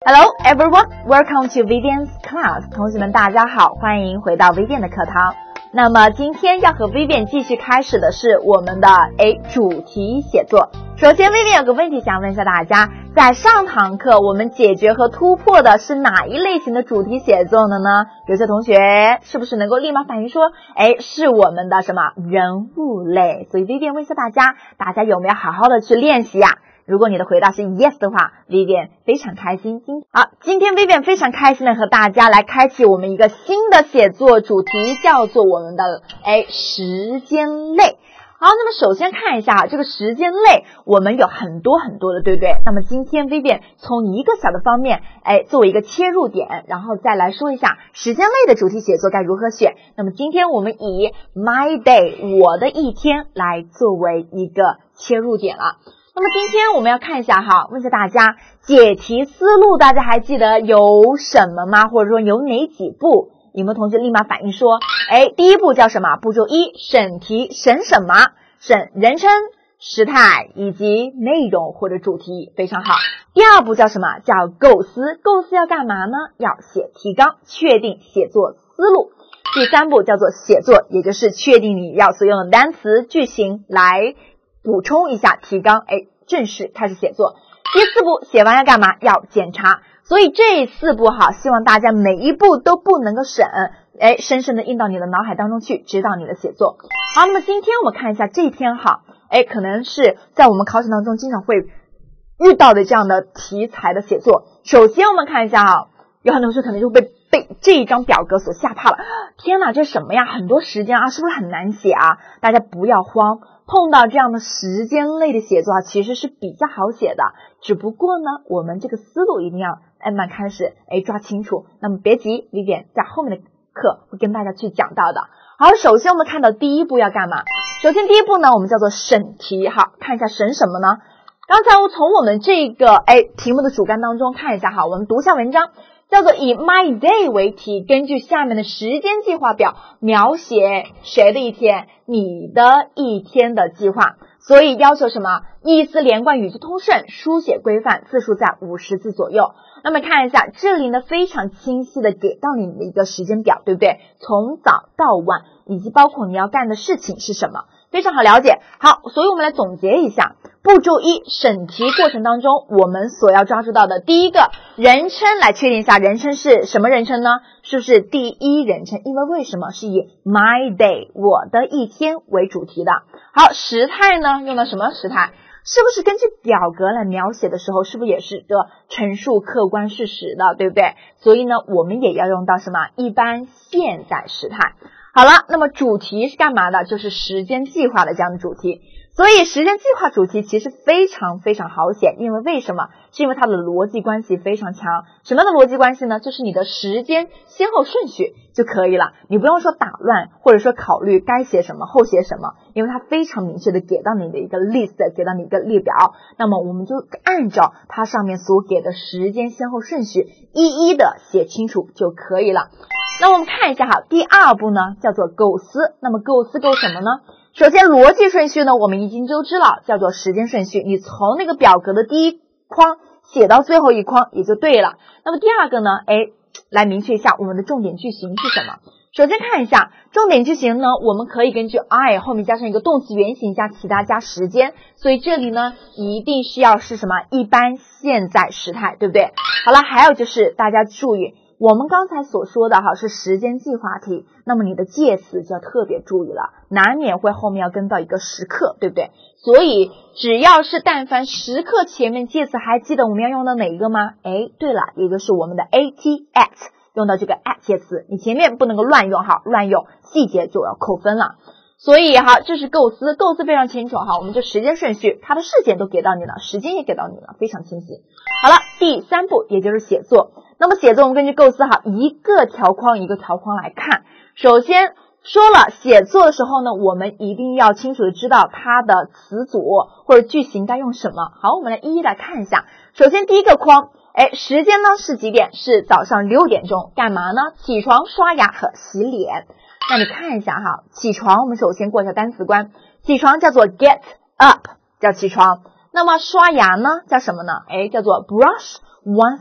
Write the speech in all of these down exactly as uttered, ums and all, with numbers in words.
Hello everyone, welcome to Vivian's class. 同学们大家好，欢迎回到 Vivian 的课堂。那么今天要和 Vivian 继续开始的是我们的诶主题写作。首先 Vivian 有个问题想问一下大家，在上堂课我们解决和突破的是哪一类型的主题写作的呢？有些同学是不是能够立马反应说，诶是我们的什么人物类？所以 Vivian 问一下大家，大家有没有好好的去练习呀？如果你的回答是 yes 的话 Vivian 非常开心。好，今天 Vivian 非常开心的和大家来开启我们一个新的写作主题，叫做我们的哎时间类。好，那么首先看一下这个时间类我们有很多很多的，对不对？那么今天 Vivian 从一个小的方面哎作为一个切入点，然后再来说一下时间类的主题写作该如何选。那么今天我们以 my day 我的一天来作为一个切入点了。那么今天我们要看一下哈，问一下大家解题思路，大家还记得有什么吗？或者说有哪几步？有没有同学立马反应说，哎，第一步叫什么？步骤一，审题，审什么？审人称、时态以及内容或者主题，非常好。第二步叫什么？叫构思，构思要干嘛呢？要写提纲，确定写作思路。第三步叫做写作，也就是确定你要所用的单词、句型来补充一下提纲，哎，正式开始写作。第四步写完要干嘛？要检查。所以这四步哈，希望大家每一步都不能够省，哎，深深的印到你的脑海当中去，指导你的写作。好，那么今天我们看一下这一篇哈，哎，可能是在我们考场当中经常会遇到的这样的题材的写作。首先我们看一下啊，有很多同学可能就被被这一张表格所吓怕了。天哪，这是什么呀？很多时间啊，是不是很难写啊？大家不要慌。碰到这样的时间类的写作啊，其实是比较好写的，只不过呢，我们这个思路一定要慢慢开始，哎，抓清楚。那么别急 ，Vivian 在后面的课会跟大家去讲到的。好，首先我们看到第一步要干嘛？首先第一步呢，我们叫做审题。好，看一下审什么呢？刚才我从我们这个哎题目的主干当中看一下哈，我们读一下文章。叫做以 my day 为题，根据下面的时间计划表描写谁的一天？你的一天的计划。所以要求什么？意思连贯，语句通顺，书写规范，字数在五十字左右。那么看一下这里呢，非常清晰的给到你的一个时间表，对不对？从早到晚，以及包括你要干的事情是什么，非常好了解。好，所以我们来总结一下。步骤一，审题过程当中我们所要抓住到的第一个人称，来确定一下人称是什么人称呢？是不是第一人称？因为为什么是以 my day 我的一天为主题的？好，时态呢，用的什么时态？是不是根据表格来描写的时候，是不是也是个陈述客观事实的，对不对？所以呢，我们也要用到什么？一般现在时态。好了，那么主题是干嘛的？就是时间计划的这样的主题。所以时间计划主题其实非常非常好写，因为为什么？是因为它的逻辑关系非常强。什么样的逻辑关系呢？就是你的时间先后顺序就可以了，你不用说打乱，或者说考虑该写什么后写什么，因为它非常明确的给到你的一个 list， 给到你一个列表，那么我们就按照它上面所给的时间先后顺序一一的写清楚就可以了。那我们看一下哈，第二步呢叫做构思。那么构思构什么呢？首先逻辑顺序呢我们已经都知道，叫做时间顺序，你从那个表格的第一框写到最后一框也就对了。那么第二个呢，哎，来明确一下我们的重点句型是什么。首先看一下重点句型呢，我们可以根据 I 后面加上一个动词原形加其他加时间，所以这里呢一定是要是什么一般现在时态，对不对？好了，还有就是大家注意，我们刚才所说的哈是时间计划题，那么你的介词就要特别注意了，难免会后面要跟到一个时刻，对不对？所以只要是但凡时刻前面介词，还记得我们要用到哪一个吗？哎，对了，一个是我们的 at at， 用到这个 at 介词，你前面不能够乱用哈，乱用细节就要扣分了。所以哈，这是构思，构思非常清楚哈，我们就时间顺序，它的事件都给到你了，时间也给到你了，非常清晰。好了，第三步也就是写作。那么写作我们根据构思哈，一个条框一个条框来看。首先说了，写作的时候呢，我们一定要清楚的知道它的词组或者句型该用什么。好，我们来一一来看一下。首先第一个框，哎，时间呢是几点？是早上六点钟，干嘛呢？起床、刷牙和洗脸。那你看一下哈，起床我们首先过一下单词关，起床叫做 get up， 叫起床。那么刷牙呢叫什么呢？哎，叫做 brush one's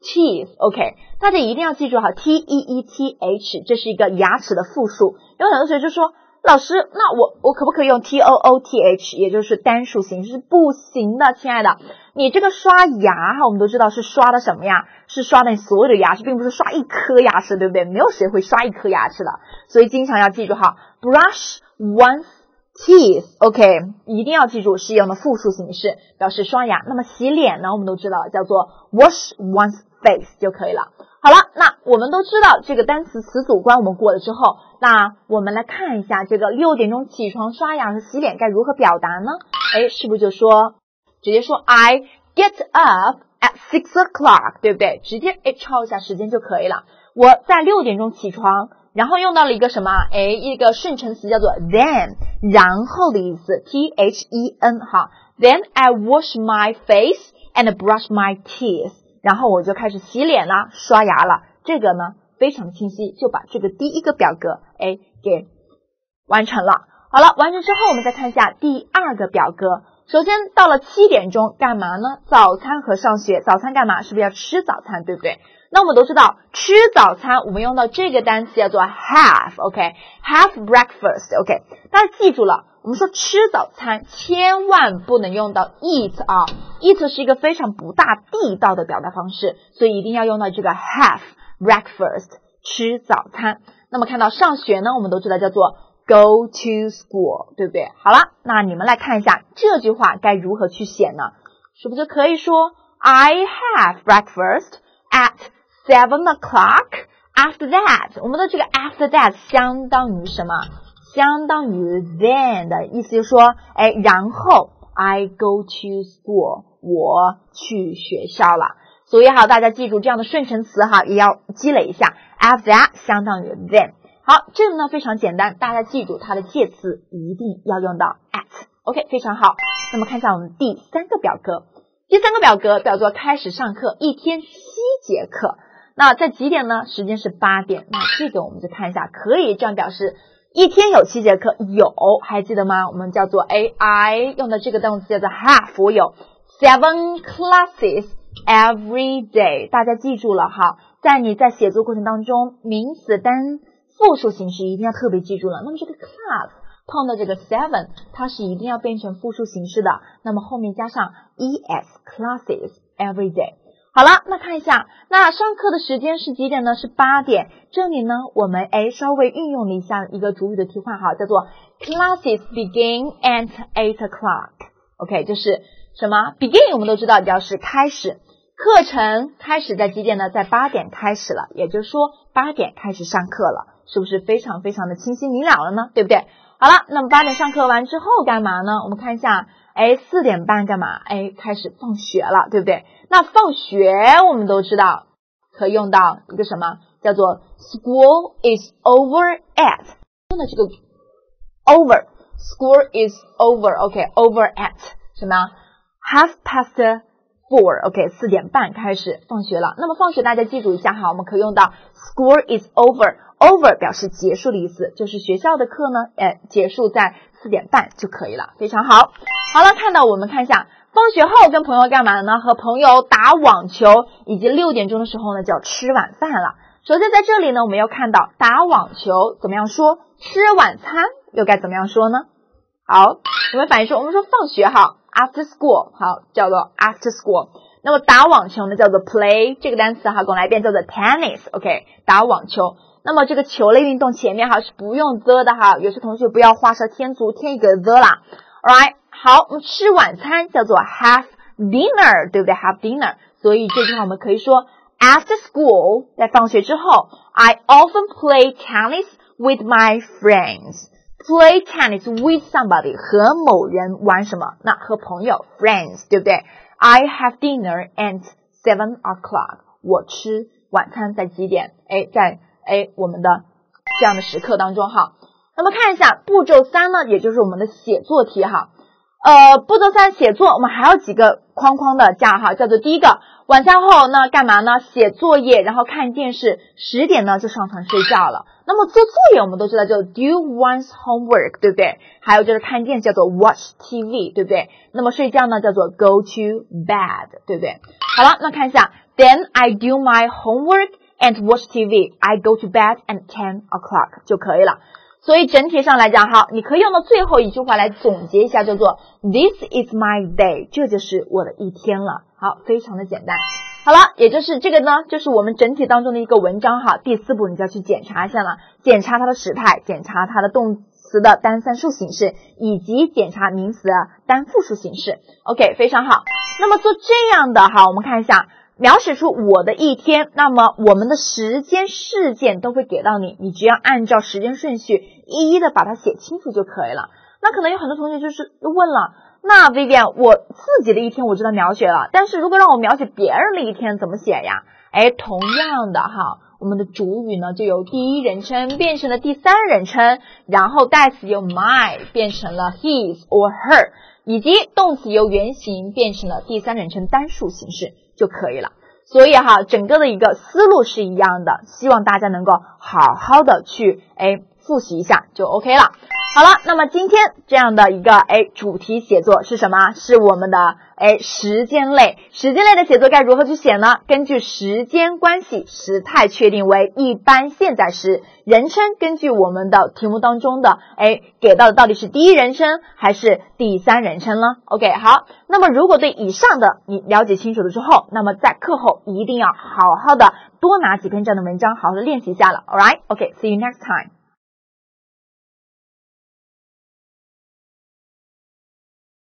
teeth，OK， 大家一定要记住哈 ，T E E T H， 这是一个牙齿的复数。有很多同学就说，老师，那我我可不可以用 T O O T H， 也就是单数形式？不行的，亲爱的，你这个刷牙哈，我们都知道是刷的什么呀？是刷的你所有的牙齿，并不是刷一颗牙齿，对不对？没有谁会刷一颗牙齿的，所以经常要记住哈 ，brush one's teeth，OK， 一定要记住是用的复数形式表示刷牙。那么洗脸呢，我们都知道了，叫做 wash one's face 就可以了。好了，那我们都知道这个单词词组关我们过了之后，那我们来看一下这个六点钟起床刷牙和洗脸该如何表达呢？诶，是不是就说直接说 I get up at six o'clock， 对不对？直接诶抄一下时间就可以了。我在六点钟起床，然后用到了一个什么？诶，一个顺承词叫做 then， 然后的意思 T H E N 哈。Then I wash my face and brush my teeth。然后我就开始洗脸啦，刷牙了。这个呢非常清晰，就把这个第一个表格哎给完成了。好了，完成之后我们再看一下第二个表格。首先到了七点钟干嘛呢？早餐和上学。早餐干嘛？是不是要吃早餐，对不对？那我们都知道吃早餐我们用到这个单词叫做 have，OK， have breakfast，OK， 大家记住了，我们说吃早餐千万不能用到 eat 啊 ，eat 是一个非常不大地道的表达方式，所以一定要用到这个 have breakfast 吃早餐。那么看到上学呢，我们都知道叫做 go to school， 对不对？好了，那你们来看一下这句话该如何去写呢？是不是可以说 I have breakfast at seven o'clock after that， 我们的这个 after that 相当于什么？相当于 then 的意思，就是说，哎，然后 I go to school， 我去学校了。所以好，大家记住这样的顺承词哈，也要积累一下。After that 相当于 then。好，这个呢非常简单，大家记住它的介词一定要用到 at。OK， 非常好。那么看一下我们第三个表格，第三个表格叫做开始上课，一天七节课。那在几点呢？时间是八点。那这个我们就看一下，可以这样表示。一天有七节课，有，还记得吗？我们叫做 A I 用的这个动词叫做 have， 我有 seven classes every day。大家记住了哈，在你在写作过程当中，名词单复数形式一定要特别记住了。那么这个 class 碰到这个 seven， 它是一定要变成复数形式的，那么后面加上 es classes every day。好了，那看一下，那上课的时间是几点呢？是八点。这里呢，我们诶稍微运用了一下一个主语的替换哈，叫做 classes begin at eight o'clock。OK， 就是什么 begin 我们都知道表示开始，课程开始在几点呢？在八点开始了，也就是说八点开始上课了，是不是非常非常的清晰明了了呢？对不对？好了，那么八点上课完之后干嘛呢？我们看一下。哎，四点半干嘛？哎，开始放学了，对不对？那放学我们都知道可以用到一个什么，叫做 school is over at， 用的这个 over school is over，OK， over at 什么 half past four，OK， 四点半开始放学了。那么放学大家记住一下哈，我们可以用到 school is over，over 表示结束的意思，就是学校的课呢，哎，结束在四点半就可以了，非常好。好了，看到我们看一下，放学后跟朋友干嘛呢？和朋友打网球，以及六点钟的时候呢就要吃晚饭了。首先在这里呢，我们要看到打网球怎么样说，吃晚餐又该怎么样说呢？好，我们反义说，我们说放学哈 ，after school， 好，叫做 after school。那么打网球呢叫做 play， 这个单词哈，跟我来一遍叫做 tennis，OK， 打网球。那么这个球类运动前面哈是不用 the 的哈，有些同学不要画蛇添足添一个 the 啦 ，alright。好，我们吃晚餐叫做 have dinner， 对不对 ？have dinner， 所以这句话我们可以说 after school， 在放学之后 ，I often play tennis with my friends。Play tennis with somebody， 和某人玩什么？那和朋友 friends， 对不对 ？I have dinner at seven o'clock。我吃晚餐在几点？哎，在哎我们的这样的时刻当中哈。那么看一下步骤三呢，也就是我们的写作题哈。呃，步骤三写作，我们还有几个框框的架哈，叫做第一个，晚餐后呢干嘛呢？写作业，然后看电视，十点呢就上床睡觉了。那么做作业我们都知道叫 do one's homework， 对不对？还有就是看电视叫做 watch T V， 对不对？那么睡觉呢叫做 go to bed， 对不对？好了，那看一下 Then I do my homework and watch T V. I go to bed at ten o'clock 就可以了。所以整体上来讲，好，你可以用到最后一句话来总结一下，叫做 This is my day， 这就是我的一天了。好，非常的简单。好了，也就是这个呢，就是我们整体当中的一个文章哈。第四步你就要去检查一下了，检查它的时态，检查它的动词的单三数形式，以及检查名词的单复数形式。OK， 非常好。那么做这样的哈，我们看一下。描写出我的一天，那么我们的时间事件都会给到你，你只要按照时间顺序一一的把它写清楚就可以了。那可能有很多同学就是问了，那 Vivian 我自己的一天我知道描写了，但是如果让我描写别人的一天怎么写呀？哎，同样的哈，我们的主语呢就由第一人称变成了第三人称，然后代词由 my 变成了 his or her， 以及动词由原形变成了第三人称单数形式就可以了。所以哈，整个的一个思路是一样的，希望大家能够好好的去哎复习一下就 OK 了。好了，那么今天这样的一个哎主题写作是什么？是我们的哎时间类。时间类的写作该如何去写呢？根据时间关系，时态确定为一般现在时，人称根据我们的题目当中的哎给到的到底是第一人称还是第三人称呢 ？OK， 好。那么如果对以上的你了解清楚了之后，那么在课后一定要好好的多拿几篇这样的文章，好好的练习一下了。Alright，OK，see you next time。